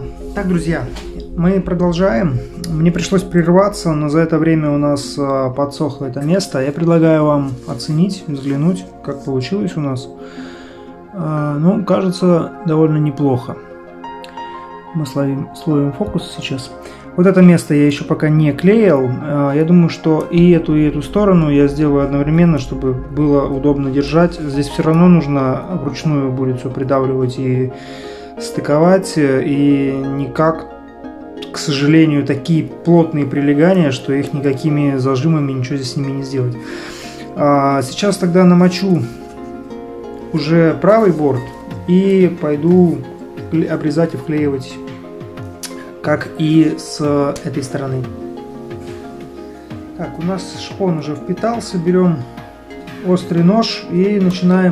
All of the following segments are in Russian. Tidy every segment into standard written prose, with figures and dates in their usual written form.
Так, друзья, мы продолжаем. Мне пришлось прерваться, но за это время у нас подсохло это место. Я предлагаю вам оценить, взглянуть, как получилось у нас. Ну, кажется, довольно неплохо. Мы словим фокус сейчас. Вот это место я еще пока не клеил. Я думаю, что и эту сторону я сделаю одновременно, чтобы было удобно держать. Здесь все равно нужно вручную будет все придавливать и стыковать. И никак, к сожалению, такие плотные прилегания, что их никакими зажимами ничего здесь с ними не сделать. Сейчас тогда намочу уже правый борт и пойду обрезать и вклеивать, как и с этой стороны. Так, у нас шпон уже впитался. Берем острый нож и начинаем.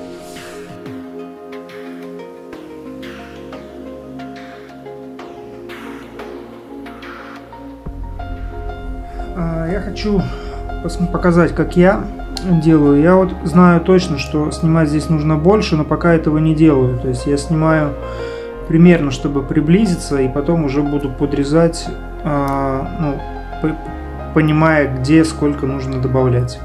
Я хочу показать, как я делаю. Я вот знаю точно, что снимать здесь нужно больше, но пока этого не делаю. То есть я снимаю примерно, чтобы приблизиться, и потом уже буду подрезать, понимая, где сколько нужно добавлять.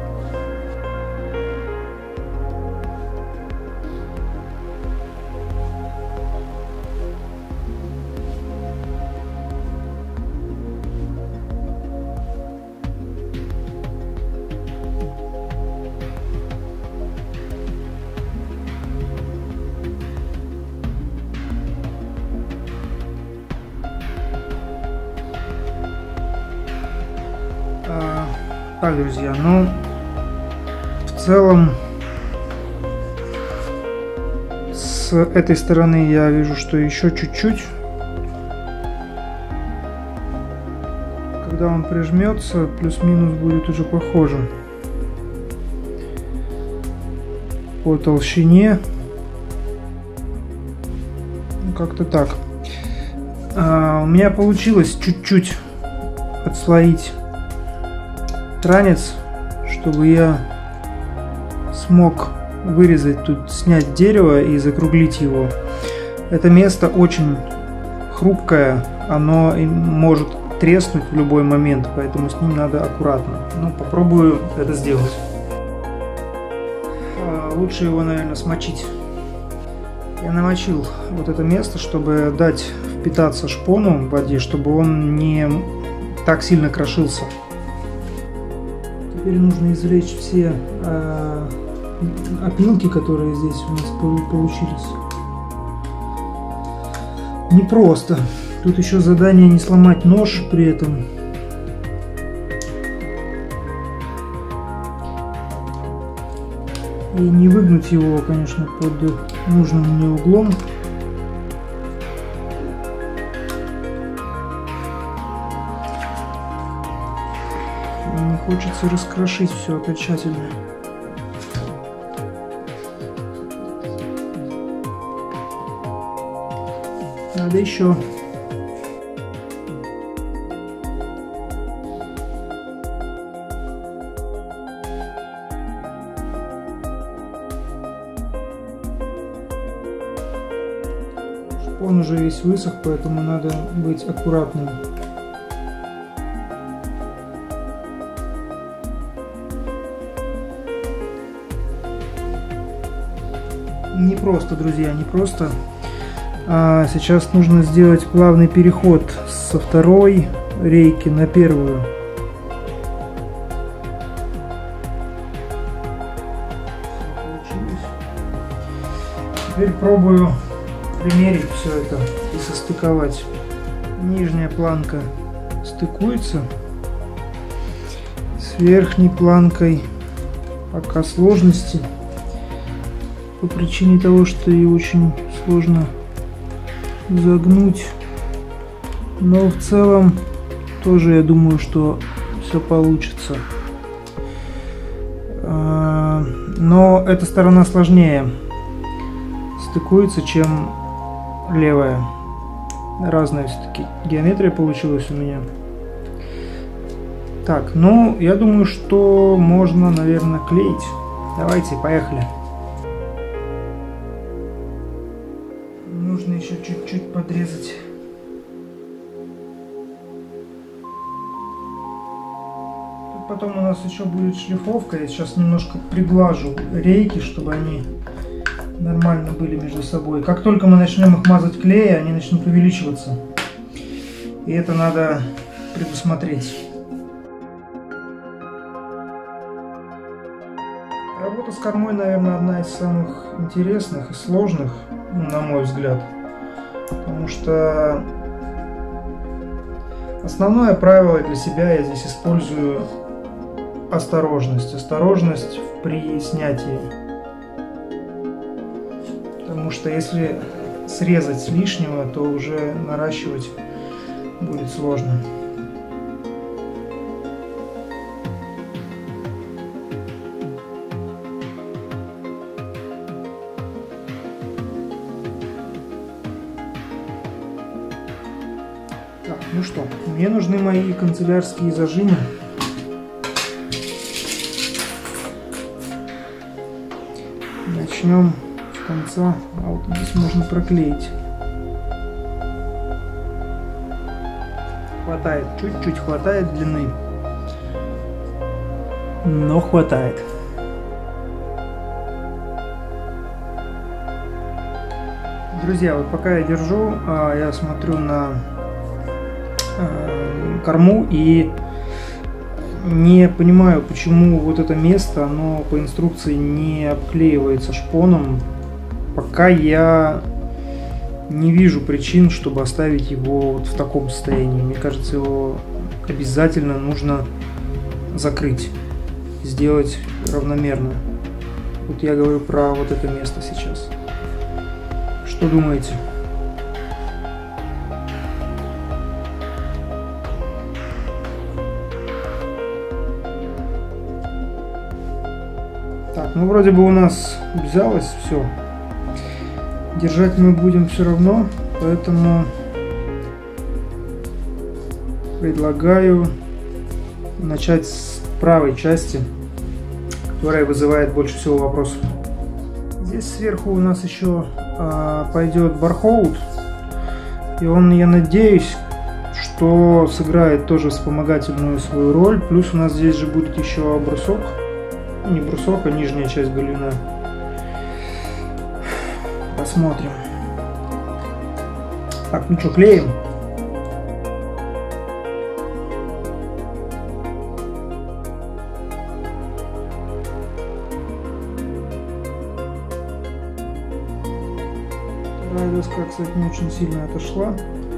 Так, друзья, ну, в целом, с этой стороны я вижу, что еще чуть-чуть. Когда он прижмется, плюс-минус будет уже похоже по толщине. Ну, как-то так. У меня получилось чуть-чуть отслоить ранец, чтобы я смог вырезать тут, снять дерево и закруглить его. Это место очень хрупкое, оно может треснуть в любой момент, поэтому с ним надо аккуратно. Ну, попробую это сделать. Лучше его, наверное, смочить. Я намочил вот это место, чтобы дать впитаться шпону в воде, чтобы он не так сильно крошился. Теперь нужно извлечь все опилки, которые здесь у нас получились. Непросто. Тут еще задание не сломать нож при этом. И не выгнуть его, конечно, под нужным мне углом. Не хочется раскрошить все окончательно. Надо еще. Он уже весь высох, поэтому надо быть аккуратным. Непросто, друзья, непросто. Сейчас нужно сделать плавный переход со второй рейки на первую. Теперь пробую примерить все это и состыковать. Нижняя планка стыкуется с верхней планкой. Пока сложности по причине того, что ее очень сложно загнуть, но в целом тоже я думаю, что все получится. Но эта сторона сложнее стыкуется, чем левая. Разная все-таки геометрия получилась у меня. Так, ну я думаю, что можно, наверное, клеить. Давайте, поехали. Нужно еще чуть-чуть подрезать. Тут потом у нас еще будет шлифовка. Я сейчас немножко приглажу рейки, чтобы они нормально были между собой. Как только мы начнем их мазать клеем, они начнут увеличиваться. И это надо предусмотреть. Работа с кормой, наверное, одна из самых интересных и сложных, на мой взгляд. Потому что основное правило для себя я здесь использую осторожность. Осторожность при снятии. Потому что если срезать лишнего, то уже наращивать будет сложно. Так, ну что, мне нужны мои канцелярские зажимы. Начнем с конца, а вот здесь можно проклеить. Хватает, чуть-чуть хватает длины, но хватает. Друзья, вот пока я держу, я смотрю на корму и не понимаю, почему вот это место, оно по инструкции не обклеивается шпоном, пока я не вижу причин, чтобы оставить его вот в таком состоянии. Мне кажется, его обязательно нужно закрыть, сделать равномерно. Вот я говорю про вот это место сейчас. Что думаете? Так, ну вроде бы у нас взялось все. Держать мы будем все равно, поэтому предлагаю начать с правой части, которая вызывает больше всего вопросов. Здесь сверху у нас еще пойдет бархолд, и он, я надеюсь, что сыграет тоже вспомогательную свою роль. Плюс у нас здесь же будет еще брусок, не брусок, а нижняя часть галюна. Посмотрим. Так, ну что, клеим? Вторая доска, кстати, не очень сильно отошла.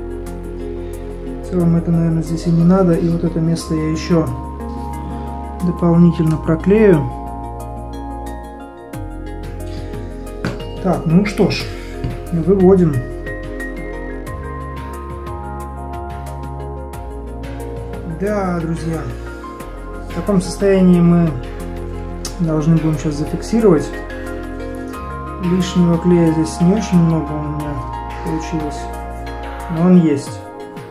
В целом это, наверное, здесь и не надо. И вот это место я еще дополнительно проклею. Так, ну что ж, выводим. Да, друзья, в таком состоянии мы должны будем сейчас зафиксировать. Лишнего клея здесь не очень много у меня получилось, но он есть.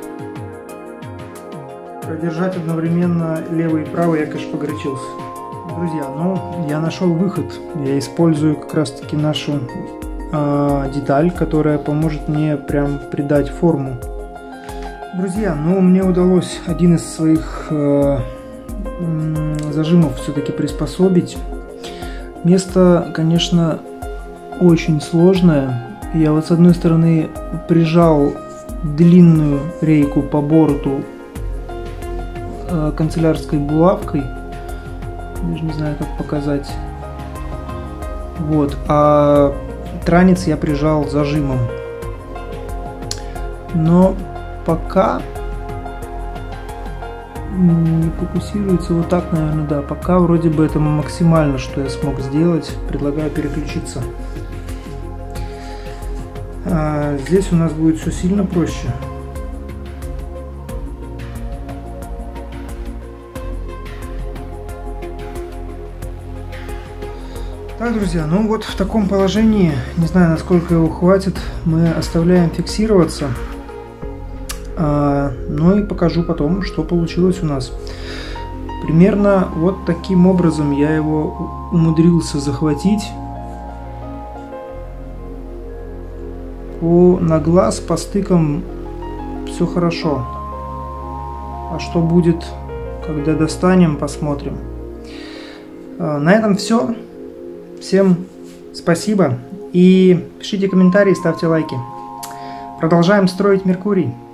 Продержать одновременно левый и правый я, конечно, погорячился. Друзья, ну, я нашел выход. Я использую как раз-таки нашу деталь, которая поможет мне прям придать форму. Друзья, ну, мне удалось один из своих зажимов все-таки приспособить. Место, конечно, очень сложное. Я вот с одной стороны прижал длинную рейку по борту канцелярской булавкой. Даже не знаю, как показать. Вот. А транец я прижал зажимом. Но пока не фокусируется. Вот так, наверное, да. Пока вроде бы это максимально, что я смог сделать. Предлагаю переключиться. Здесь у нас будет все сильно проще. Так, друзья, ну вот в таком положении, не знаю, насколько его хватит, мы оставляем фиксироваться. Ну и покажу потом, что получилось у нас. Примерно вот таким образом я его умудрился захватить. На глаз по стыкам все хорошо. А что будет, когда достанем, посмотрим. На этом все. Всем спасибо. И пишите комментарии, ставьте лайки. Продолжаем строить Меркурий.